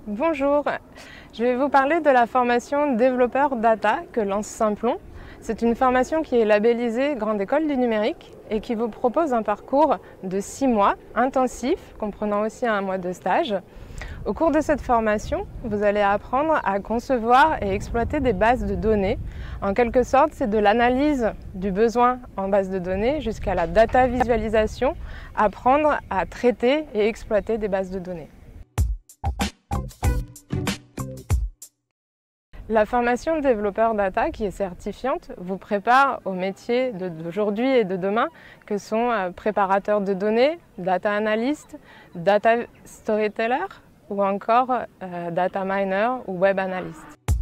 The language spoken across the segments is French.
Bonjour, je vais vous parler de la formation développeur data que lance Simplon. C'est une formation qui est labellisée Grande École du Numérique et qui vous propose un parcours de 6 mois intensif, comprenant aussi un mois de stage. Au cours de cette formation, vous allez apprendre à concevoir et exploiter des bases de données. En quelque sorte, c'est de l'analyse du besoin en base de données jusqu'à la data visualisation, apprendre à traiter et exploiter des bases de données. La formation développeur data, qui est certifiante, vous prépare aux métiers d'aujourd'hui et de demain, que sont préparateur de données, data analyst, data storyteller ou encore data miner ou web analyst.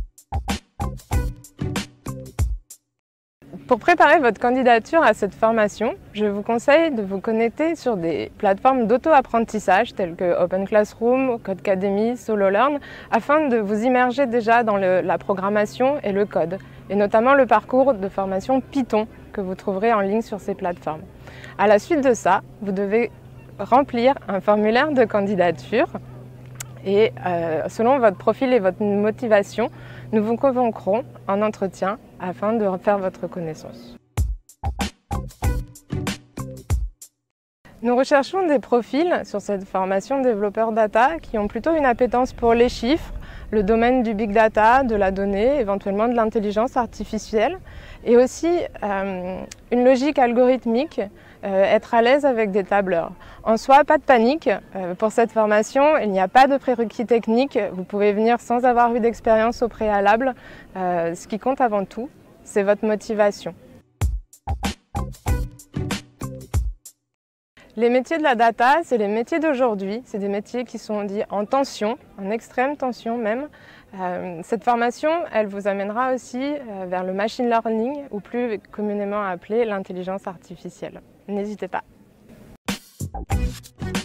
Pour préparer votre candidature à cette formation, je vous conseille de vous connecter sur des plateformes d'auto-apprentissage telles que Open Classroom, Codecademy, SoloLearn, afin de vous immerger déjà dans la programmation et le code, et notamment le parcours de formation Python que vous trouverez en ligne sur ces plateformes. À la suite de ça, vous devez remplir un formulaire de candidature et selon votre profil et votre motivation, nous vous convoquerons en entretien afin de faire votre connaissance. Nous recherchons des profils sur cette formation développeur data qui ont plutôt une appétence pour les chiffres, le domaine du big data, de la donnée, éventuellement de l'intelligence artificielle, et aussi une logique algorithmique, être à l'aise avec des tableurs. En soi, pas de panique, pour cette formation, il n'y a pas de prérequis techniques, vous pouvez venir sans avoir eu d'expérience au préalable. Ce qui compte avant tout, c'est votre motivation. Les métiers de la data, c'est les métiers d'aujourd'hui, c'est des métiers qui sont dits en tension, en extrême tension même. Cette formation, elle vous amènera aussi vers le machine learning, ou plus communément appelé l'intelligence artificielle. N'hésitez pas.